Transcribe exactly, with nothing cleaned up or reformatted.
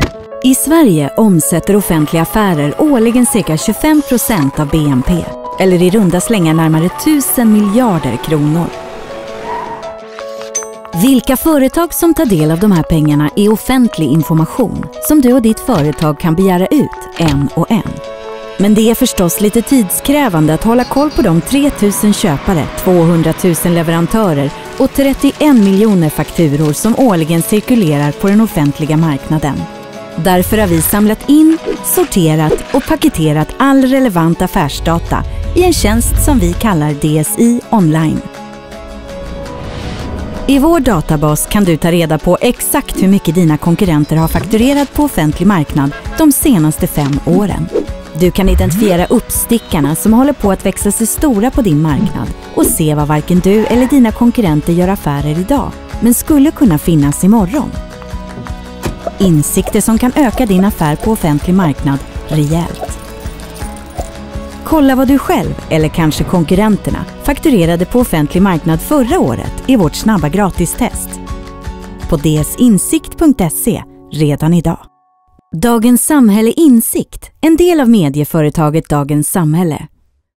I Sverige omsätter offentliga affärer årligen cirka tjugofem procent av B N P, eller i runda slängar närmare tusen miljarder kronor. Vilka företag som tar del av de här pengarna är offentlig information som du och ditt företag kan begära ut en och en. Men det är förstås lite tidskrävande att hålla koll på de tre tusen köpare, tvåhundratusen leverantörer och trettioen miljoner fakturor som årligen cirkulerar på den offentliga marknaden. Därför har vi samlat in, sorterat och paketerat all relevant affärsdata i en tjänst som vi kallar D S I Online. I vår databas kan du ta reda på exakt hur mycket dina konkurrenter har fakturerat på offentlig marknad de senaste fem åren. Du kan identifiera uppstickarna som håller på att växa sig stora på din marknad och se vad varken du eller dina konkurrenter gör affärer idag, men skulle kunna finnas imorgon. Insikter som kan öka din affär på offentlig marknad rejält. Kolla vad du själv, eller kanske konkurrenterna, fakturerade på offentlig marknad förra året i vårt snabba gratistest. På dsinsikt punkt se redan idag. Dagens Samhälle Insikt, en del av medieföretaget Dagens Samhälle,